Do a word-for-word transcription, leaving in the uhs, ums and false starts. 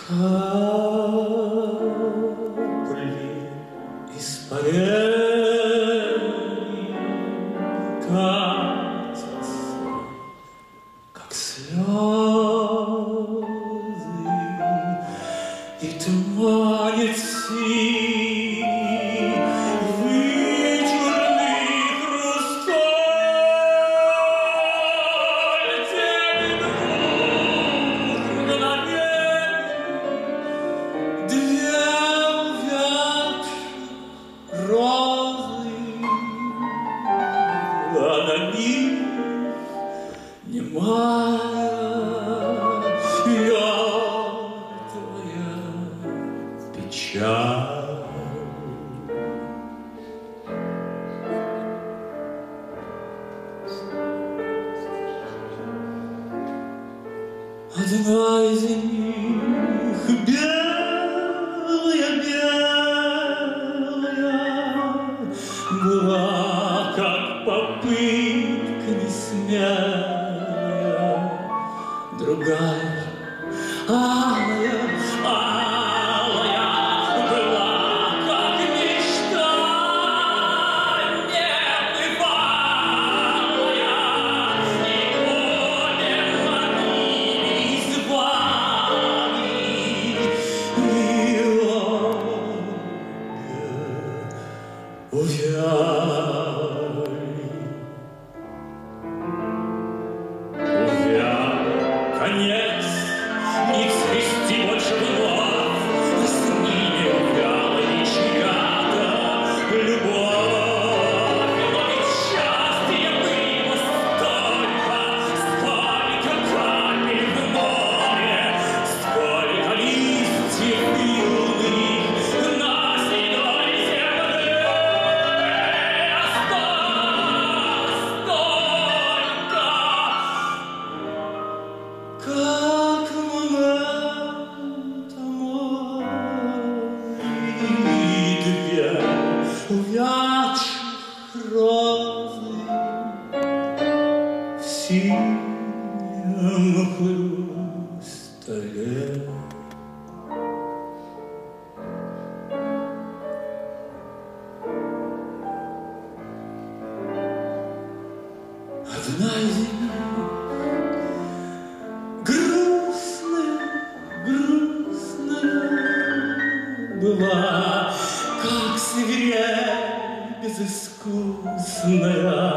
Капли испарений катятся, как слезы, и туманит синий вычурный хрусталь. Тень двух мгновений, две увядших розы, а на них немая мертвая печаль. Одна из них белая, белая была, как попытка несмелая. Другая, алая, алая была, как мечта небывалая, и обе манили звали, и обе увяли. Конец, не цвести больше вновь, с ними увяла и чья-то любовь. Но ведь счастье было столько, сколько капель в море, сколько листьев юных на седой земле. Осталось только, как момента мой, две увядших розы в синем хрустале. Одна из них грустная, грустная была, как свирель безыскусная.